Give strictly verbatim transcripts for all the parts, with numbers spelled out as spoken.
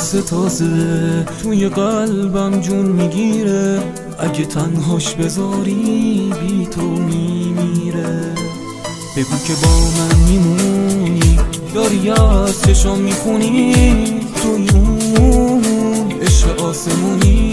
تازه تازه توی قلبم جون میگیره، اگه تنهاش بذاری بی تو میمیره. بگو که با من میمونی، داری از چشام میخونی، توی اون عشق آسمونی.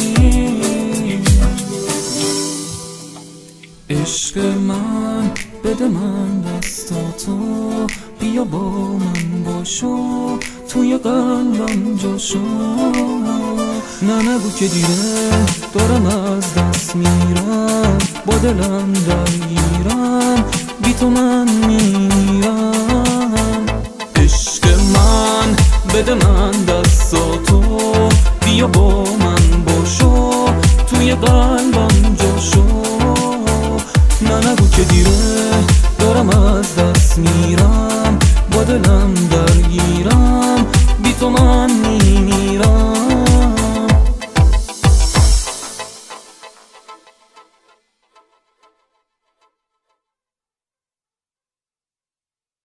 عشق من بده من دستاتو، بیا با من باشو، توی قلبم جاشو. نه نگو که دیره، دارم از دست میرم، با دلم درگیرم، بی تو من میرم. عشق من بده من دستاتو، بیا با من باشو، توی قلبم جاشو. نه نگو که دیره، دارم از دست میرم، با دلم درگیرم، بی تو من میرم.